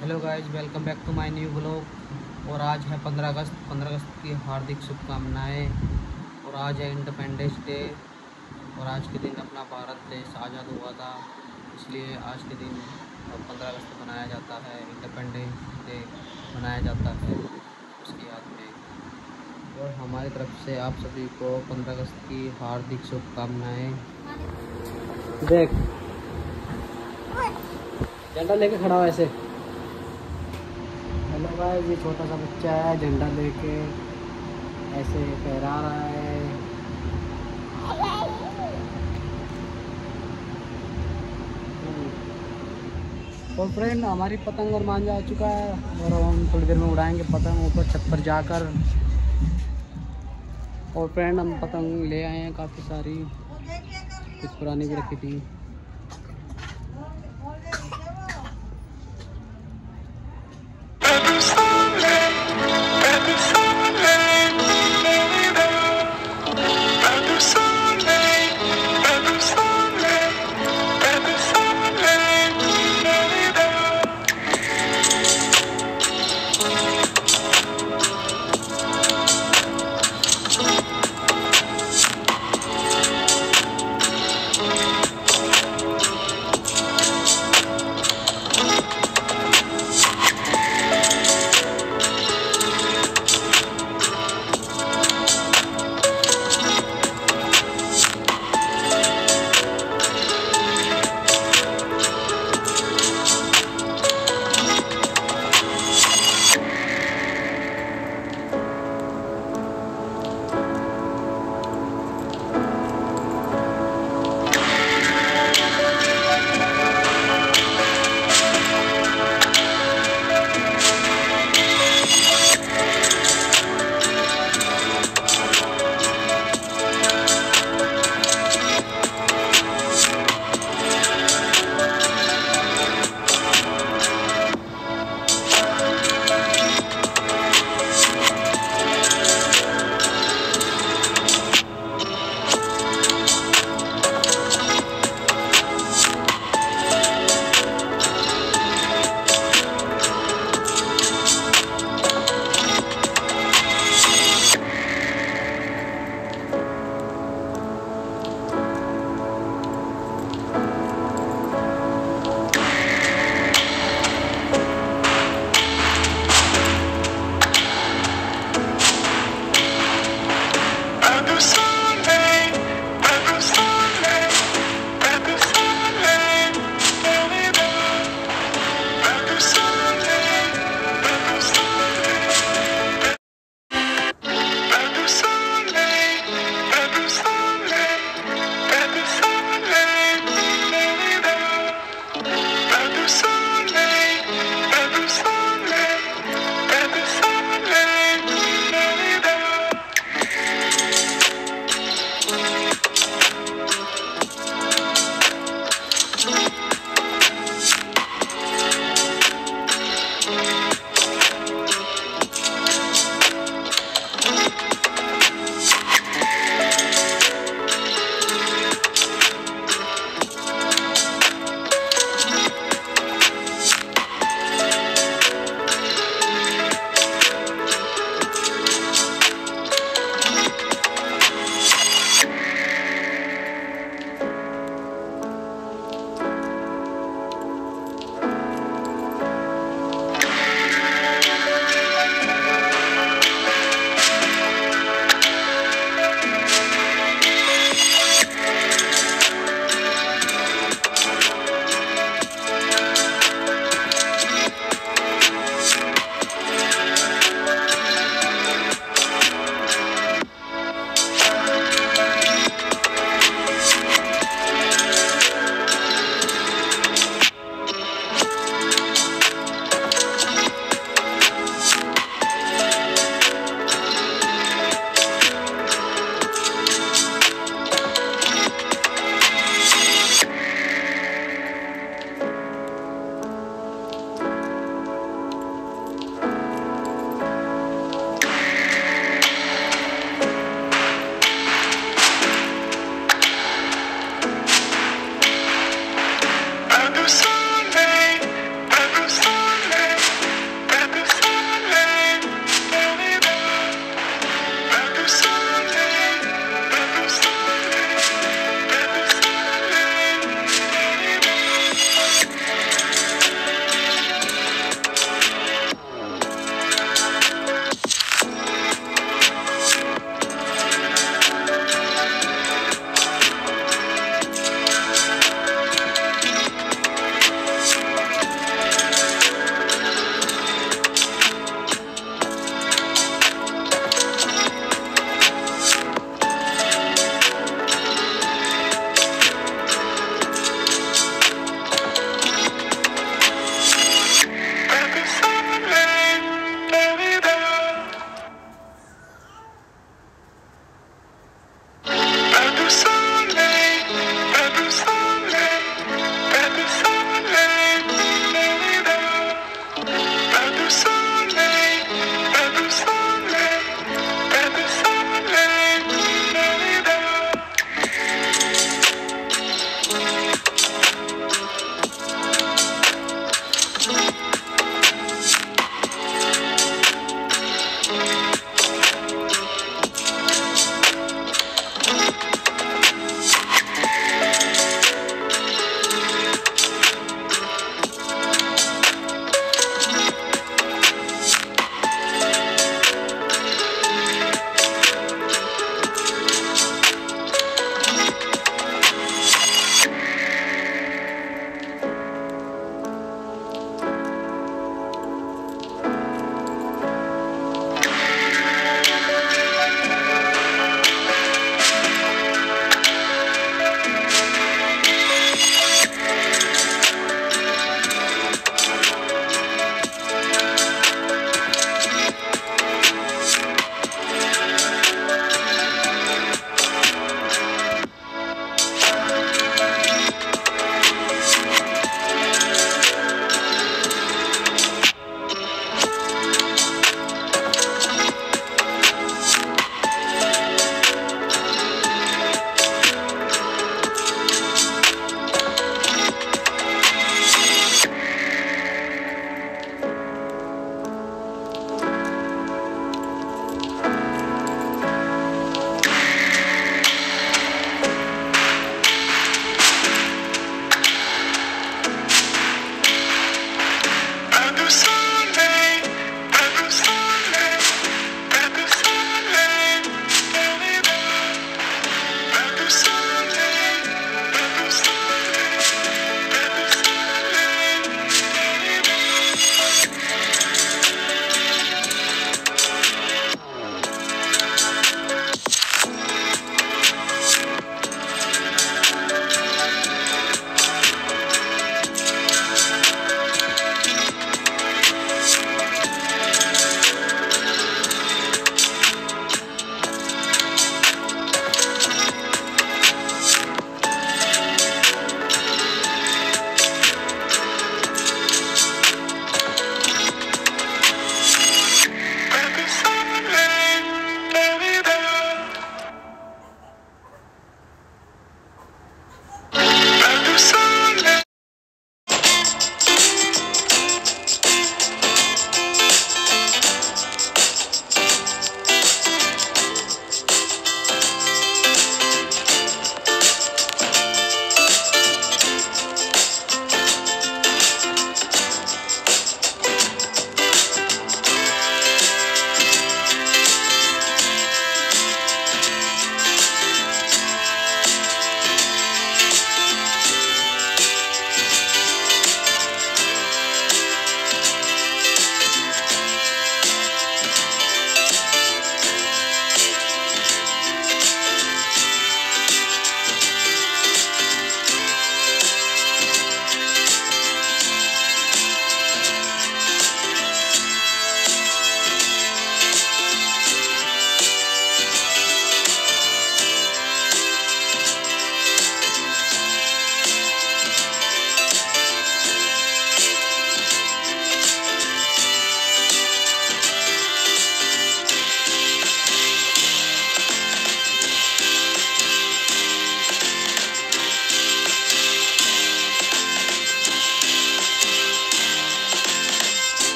Hello guys, welcome back to my new blog. और आज है 15 अगस्त। 15 अगस्त की हार्दिक शुभकामनाएं। और आज है इंडिपेंडेंस डे। और आज के दिन अपना भारत देश आज़ाद हुआ था, इसलिए आज के दिन 15 अगस्त मनाया जाता है। इंडिपेंडेंस डे मनाया जाता है उसकी याद में। और हमारी तरफ से आप सभी को 15 अगस्त की हार्दिक शुभकामनाएं। देख, झंडा लेके खड़ा हो ऐसे। हेलो गाइस, ये छोटा सा बच्चा है, झंडा लेके ऐसे फहरा रहा है। और फ्रेंड, हमारी पतंग और मान जा चुका है और अब हम थोड़ी देर में उड़ाएंगे पतंग ऊपर छत पर जाकर। और फ्रेंड, हम पतंग ले आए हैं काफ़ी सारी, कुछ पुरानी भी रखी थी।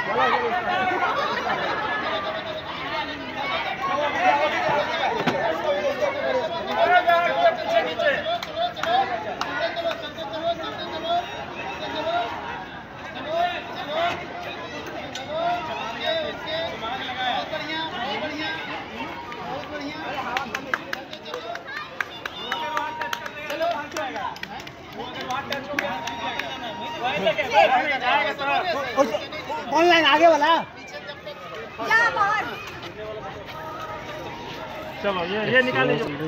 ऑनलाइन आगे वाला चलो ये निकाल लीजिए।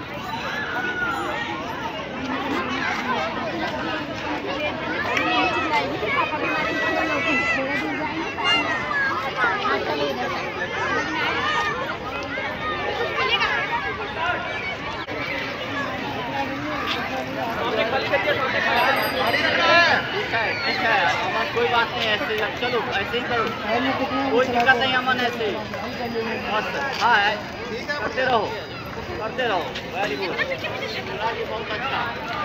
कोई बात नहीं, ऐसे चलो ऐसे ही करो, कोई दिक्कत नहीं अमन, ऐसे मस्त। हाँ करते रहो वेरी गुड, बहुत अच्छा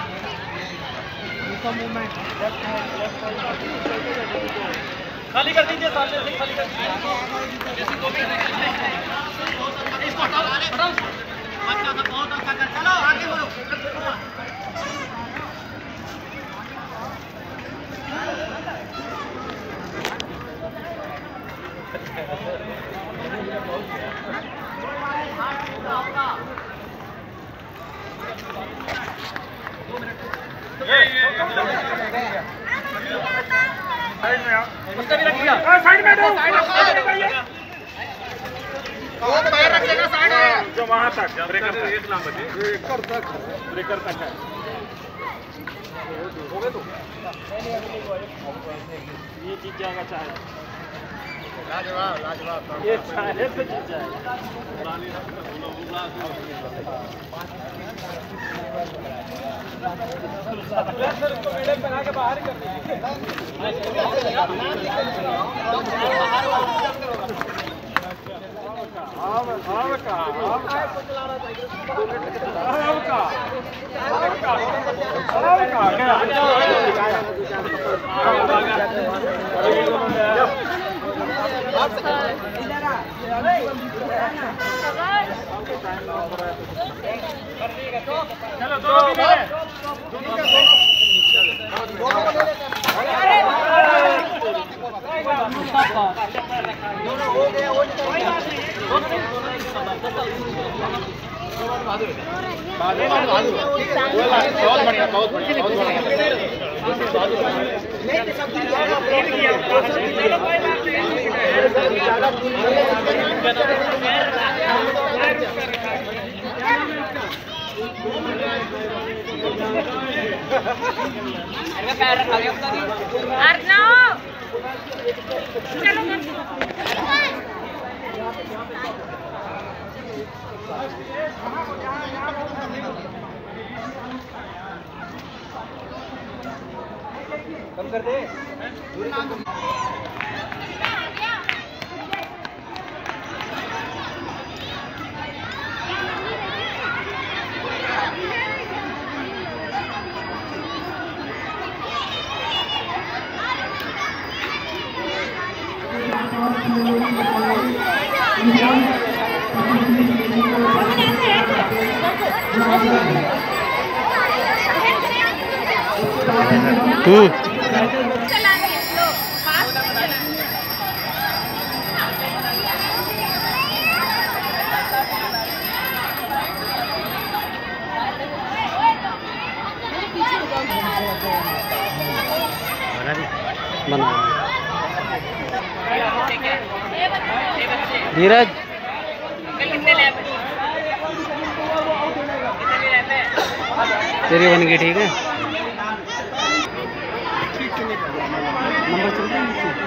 खाली कर दीजिए, सामने से खाली कर दीजिए। बहुत अच्छा कर, चलो आगे बोलो। साइड में आओ, उसका भी रख दिया। साइड में दो, साइड में पैर रखिएगा साइड में, जो वहां तक ब्रेकर तक, एक लाम बचे ब्रेकर तक है। हो गए तो ये जीत जाएगा, चाहे लाजवाब ये चाहे तो जीत जाएगा। मैडम बना के बाहर कर दीजिए। चलो दोनों भी ले, दोनों का दोनों हो गया, वो बहुत कम कर दे। धीरज तेरी बन गई, ठीक है। नंबर चल रहा है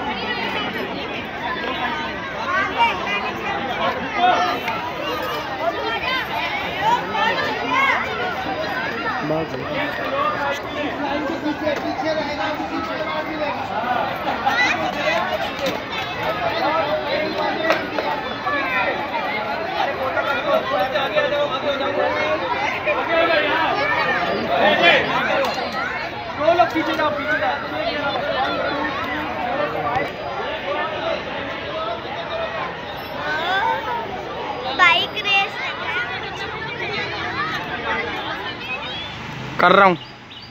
पीछे रहेगा, पीछे जाओ, पीछे जाओ। कर रहा हूँ।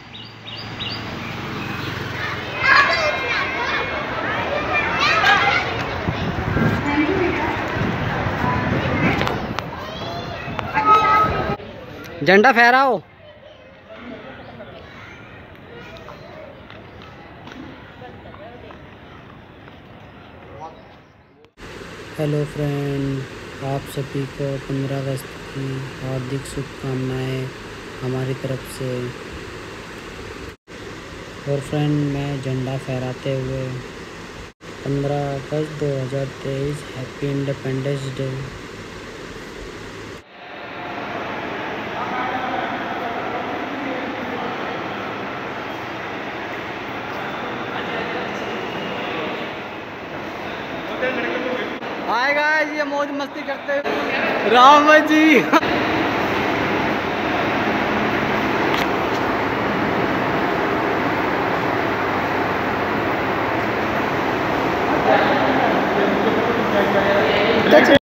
झंडा फहराओ। हेलो फ्रेंड, आप सभी को 15 अगस्त की हार्दिक शुभकामनाएं हमारी तरफ से। और फ्रेंड, मैं झंडा फहराते हुए 15 अगस्त 2023 happy independence day. Hi guys, ये मौज मस्ती करते हुए राम जी।